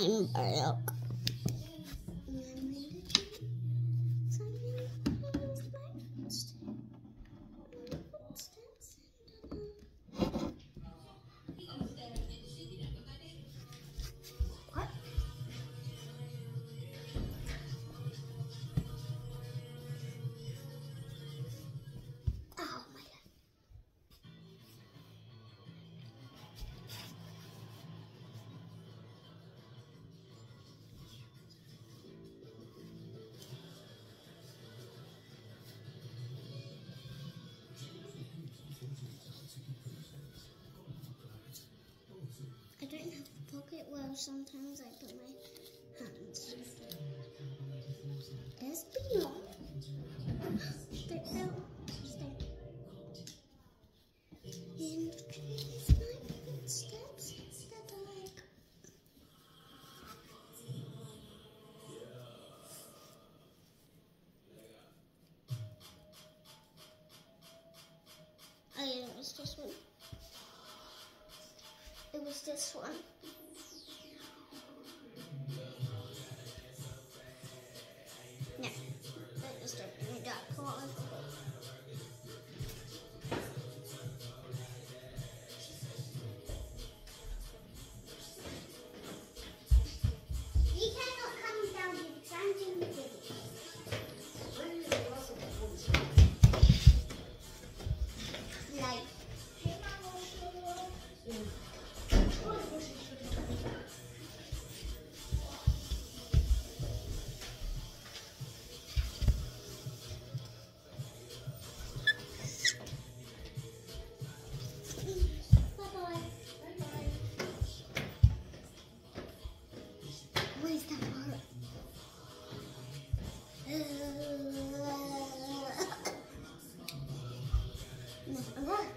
in milk. What? Oh my God. I don't have a pocket where sometimes I put my hands. It's beyond. Stay out. Stay. In the trees, my footsteps that are like. Oh yeah, it was this one. It was this one. No, that was the dark one. You cannot come down here because I'm doing the video. Like. Where's that part? No.